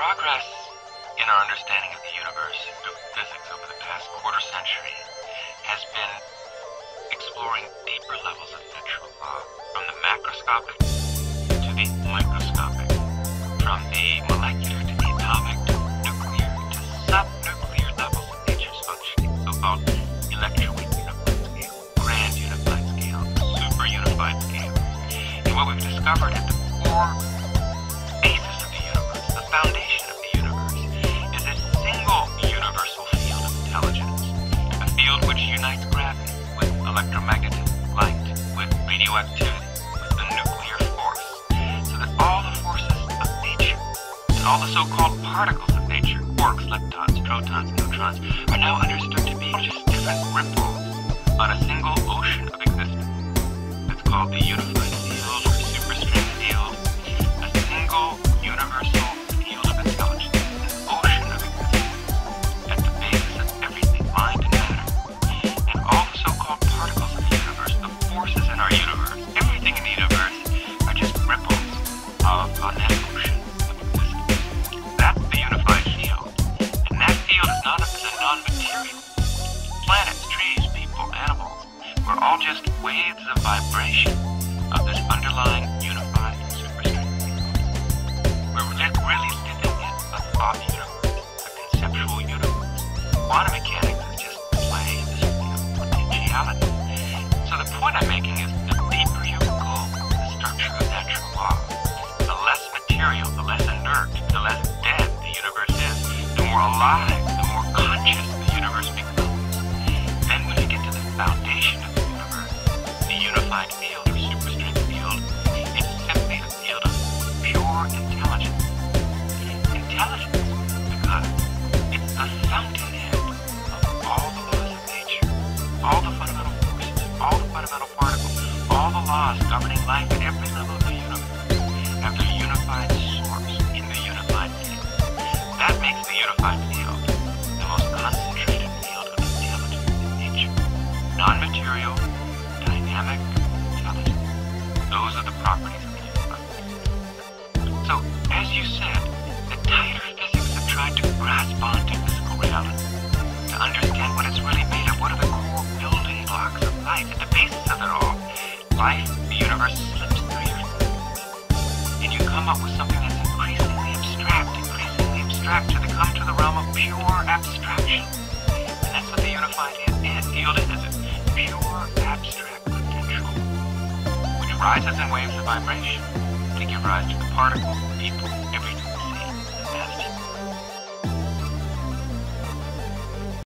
Progress in our understanding of the universe through physics over the past quarter century has been exploring deeper levels of natural law, from the macroscopic to the microscopic, from the molecular to the atomic to nuclear to subnuclear levels of nature's functioning, so-called electroweak unified scale, grand unified scale, super unified scale. And what we've discovered at the core basis of the universe, the foundation of the universe, is this single universal field of intelligence, a field which unites gravity with electromagnetism, light with radioactivity, with the nuclear force, so that all the forces of nature and all the so-called particles of nature, quarks, leptons, protons, neutrons, are now understood to be just different ripples on a single ocean of existence. It's called the unified field or superstring field, a single universal field of intelligence, an ocean of existence at the basis of everything, mind and matter. And all the so-called particles of the universe, the forces in our universe, everything in the universe are just ripples on that ocean of existence. That's the unified field. And that field is not a non-material. Planets, trees, people, animals, we're all just waves of vibration of this underlying unified superstring field. We're really living in a thought universe, a conceptual universe. Quantum mechanics is just play in this potentiality. So the point I'm making is the deeper you go in the structure of natural law, the less material, the less inert, the less dead the universe is, the more alive, the more conscious the universe becomes. Then when you get to the foundation of the universe, the unified field or superstring field, it's simply a field of pure intelligence. Intelligence, because it's the fountainhead of all the laws of nature, all the fundamental forces, all the fundamental particles, all the laws governing life at every level of the universe have their unified source in the unified field. That makes the unified field the most concentrated field of intelligence in nature. Non-material, dynamic intelligence. Those are the properties of the unified field. So, as you said, the tighter physics have tried to grasp onto physical reality, to understand what it's really made of, what are the core building blocks of life, at the basis of it all. Life, the universe, slips through your fingers, and you come up with something that's increasingly abstract to come to the realm of pure abstraction. And that's what the unified field is it? Pure abstract potential, which rises in waves of vibration to give rise to the particles, people,